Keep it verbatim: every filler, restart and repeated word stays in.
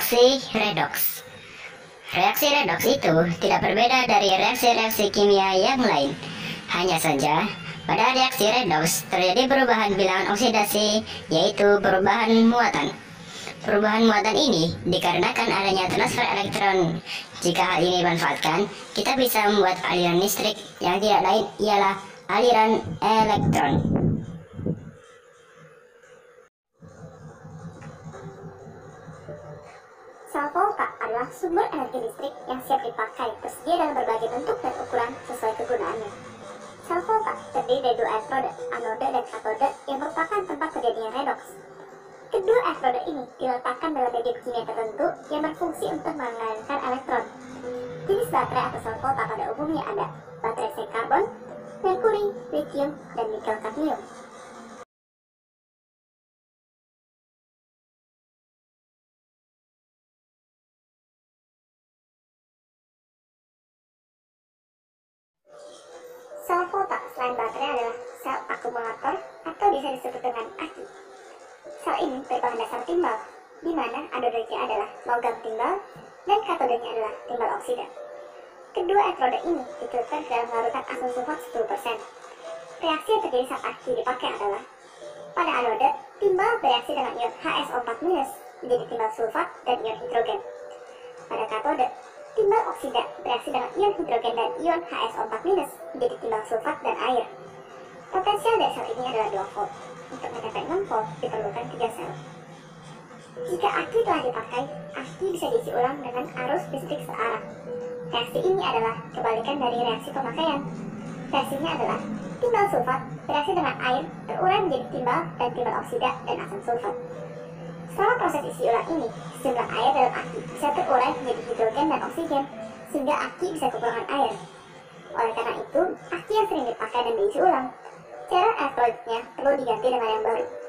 Reaksi redoks. Reaksi redoks itu tidak berbeda dari reaksi-reaksi kimia yang lain. Hanya saja, pada reaksi redoks terjadi perubahan bilangan oksidasi, yaitu perubahan muatan. Perubahan muatan ini dikarenakan adanya transfer elektron. Jika hal ini dimanfaatkan, kita bisa membuat aliran listrik yang tidak lain ialah aliran elektron. Sel volta adalah sumber energi listrik yang siap dipakai, tersedia dalam berbagai bentuk dan ukuran sesuai kegunaannya. Sel volta terdiri dari dua elektrode, anode dan katode, yang merupakan tempat terjadinya redoks. Kedua elektrode ini diletakkan dalam medium kimia tertentu yang berfungsi untuk mengalirkan elektron. Jenis baterai atau sel volta pada umumnya ada baterai seng karbon, merkuri, lithium, dan nikel kadmium. Sel volta selain baterai adalah sel akumulator atau bisa disebut dengan aki. Sel ini berbahan dasar timbal, di mana anodenya adalah logam timbal dan katodenya adalah timbal oksida. Kedua elektrode ini dicelupkan ke dalam larutan asam sulfat sepuluh persen. Reaksi yang terjadi saat aki dipakai adalah pada anode, timbal bereaksi dengan ion H S O empat minus menjadi timbal sulfat dan ion hidrogen. Pada katode, timbal oksida bereaksi dengan ion hidrogen dan ion H S O empat minus menjadi timbal sulfat dan air. Potensial dari sel ini adalah dua volt. Untuk mencapai enam volt diperlukan tiga sel. Jika aki telah dipakai, aki bisa diisi ulang dengan arus listrik searah. Reaksi ini adalah kebalikan dari reaksi pemakaian. Reaksinya adalah timbal sulfat bereaksi dengan air terurai menjadi timbal dan timbal oksida dan asam sulfat. Selama proses isi ulang ini, sejumlah air dalam aki bisa terurai menjadi hidrogen dan oksigen, sehingga aki bisa kekurangan air. Oleh karena itu, aki yang sering dipakai dan diisi ulang, cairan elektrolitnya perlu diganti dengan yang baru.